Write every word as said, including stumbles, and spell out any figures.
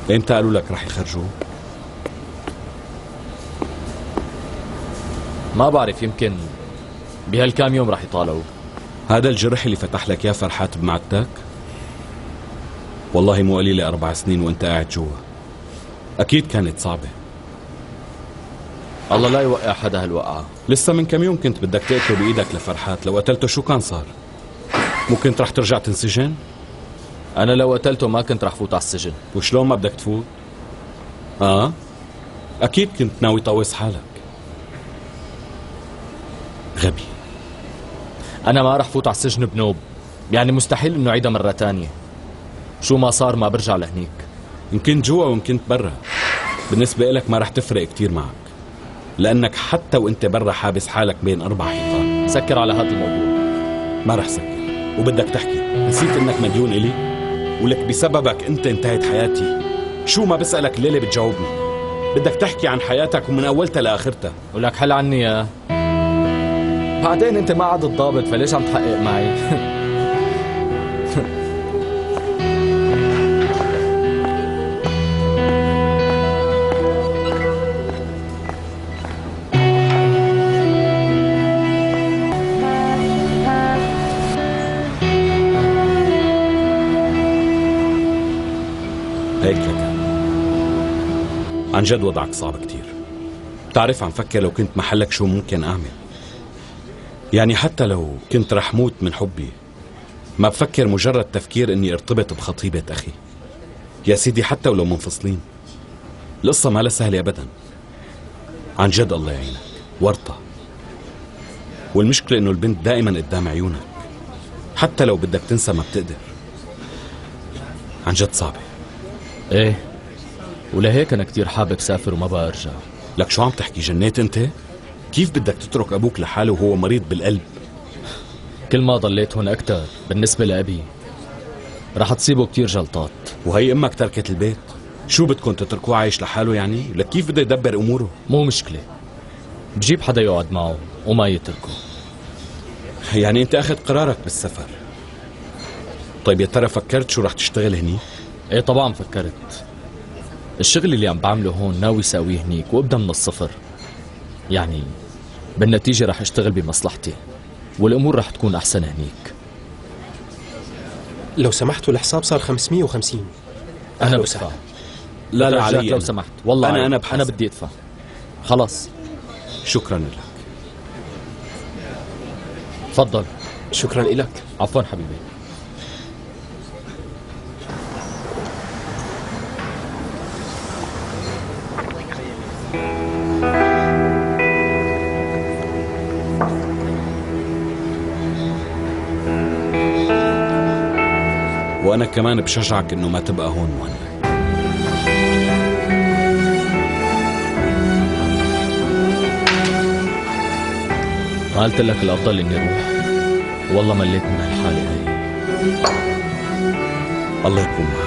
امتى قالوا لك رح يخرجوا؟ ما بعرف، يمكن بهالكام يوم رح يطالعوا. هذا الجرح اللي فتح لك يا فرحات بمعدتك؟ والله مو قليلة أربع سنين وأنت قاعد جوا، أكيد كانت صعبة. الله لا يوقع حدا هالوقعة. لسه من كم يوم كنت بدك تقتله بإيدك لفرحات، لو قتلته شو كان صار؟ مو كنت رح ترجع تنسجن؟ أنا لو قتلته ما كنت رح فوت على السجن. وشلون ما بدك تفوت؟ آه؟ أكيد كنت ناوي طوس حالك. غبي. أنا ما رح فوت على السجن بنوب، يعني مستحيل إنه عيدها مرة تانية. شو ما صار ما برجع لهنيك. إن كنت جوا وإن كنت برا، بالنسبة إلك ما رح تفرق كتير معك، لأنك حتى وإنت برا حابس حالك بين أربع حيطان. سكر على هذا الموضوع. ما رح سكر. وبدك تحكي، نسيت إنك مديون إلي؟ ولك بسببك أنت انتهت حياتي. شو ما بسألك الليلة بتجاوبني. بدك تحكي عن حياتك ومن أولتها لآخرتها. ولك حل عني يا بعدين انت ما عاد الضابط، فليش عم تحقق معي؟ هيك لك عن جد وضعك صعب كتير. بتعرف عم فكر لو كنت محلك شو ممكن أعمل. يعني حتى لو كنت رح موت من حبي، ما بفكر مجرد تفكير اني ارتبط بخطيبة اخي. يا سيدي حتى ولو منفصلين، القصة ما لها سهلة ابدا. عن جد الله يعينك، ورطة. والمشكلة انه البنت دائما قدام عيونك، حتى لو بدك تنسى ما بتقدر. عن جد صعبة. ايه، ولهيك انا كتير حابب سافر وما بقى ارجع. لك شو عم تحكي، جنيت انت؟ كيف بدك تترك ابوك لحاله وهو مريض بالقلب؟ كل ما ضليت هون اكتر بالنسبة لأبي رح تصيبه كتير جلطات. وهي امك تركت البيت، شو بدكم تتركوه عايش لحاله يعني؟ لك كيف بده يدبر اموره؟ مو مشكلة، بجيب حدا يقعد معه وما يتركه. يعني انت اخذ قرارك بالسفر. طيب يا ترى فكرت شو رح تشتغل هني؟ ايه طبعا فكرت. الشغل اللي عم بعمله هون ناوي ساويه هنيك وابدا من الصفر. يعني بالنتيجة رح اشتغل بمصلحتي والامور رح تكون احسن هنيك. لو سمحتوا الحساب صار خمسمية وخمسين. انا بدفع. لا لا علي لو سمحت والله انا انا بحاسب. انا بدي ادفع. خلص شكرا لك. تفضل. شكرا لك. عفوا حبيبي. وأنا كمان بشجعك إنه ما تبقى هون مهند. ما قلت لك الأفضل إني أروح؟ والله مليت من هالحالة هاي. الله يكون معك.